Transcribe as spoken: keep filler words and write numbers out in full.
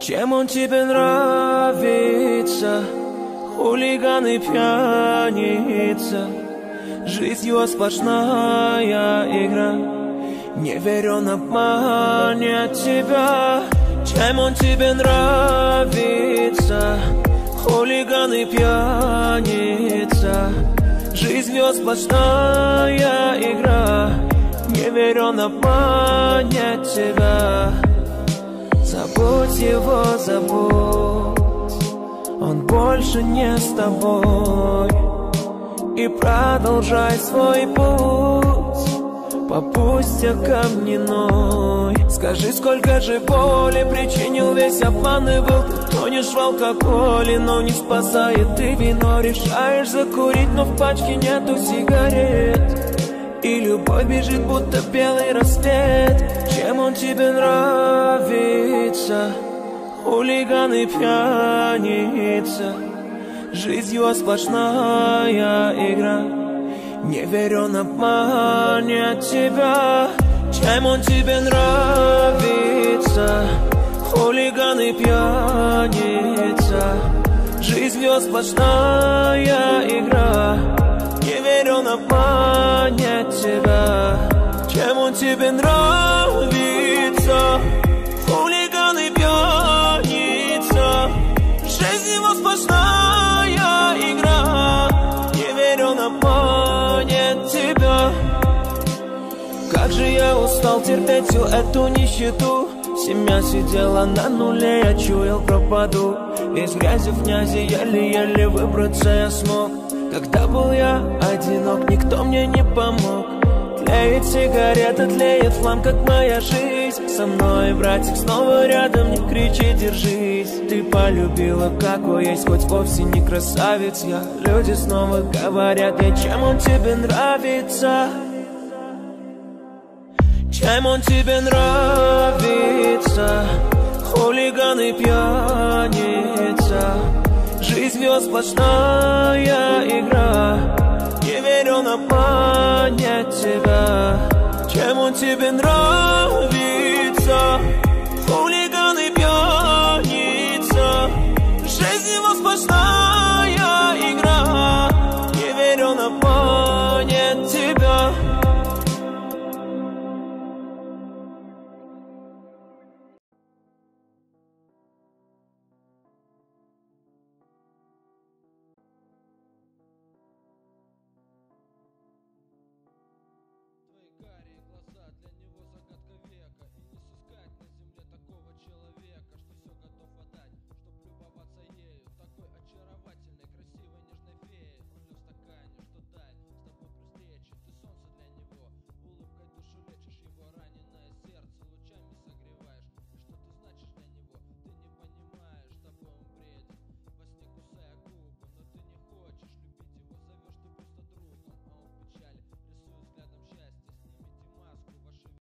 Чем он тебе нравится? Хулиган и пьяница. Жизнь его сплошная игра. Не верю, он обманет тебя. Чем он тебе нравится? Хулиган и пьяница. Жизнь его сплошная игра. Не верю, он обманет тебя. Забудь его, забудь, он больше не с тобой. И продолжай свой путь по пустя каменной. Скажи, сколько же боли причинил весь обман и был. Ты тонешь в алкоголе, но не спасает ты вино. Решаешь закурить, но в пачке нету сигарет. И любовь бежит, будто белый рассвет. Чем он тебе нравится? Хулиган и пьяница. Жизнь его сплошная игра. Не верю, он обманет тебя. Чем он тебе нравится? Хулиган и пьяница. Жизнь его сплошная игра. Не верю, он обманет тебя. Чем он тебе нравится? Хулиган и пьяница. Жизнь его сплошная игра. Не верю, он обманет тебя. Как же я устал терпеть всю эту нищету. Семья сидела на нуле, я чуял, пропаду. Весь грязи в князи, еле-еле выбраться я смог. Когда был я одинок, никто мне не помог. Тлеет сигарета, тлеет флам, как моя жизнь. Со мной, братик, снова рядом, не кричи, держись. Ты полюбила, какой есть, хоть вовсе не красавец я. Люди снова говорят, я, чем он тебе нравится? Чем он тебе нравится? Хулиган и пьяница. Жизнь его сплошная игра. Не верю, он обманет тебя. Чем он тебе нравится?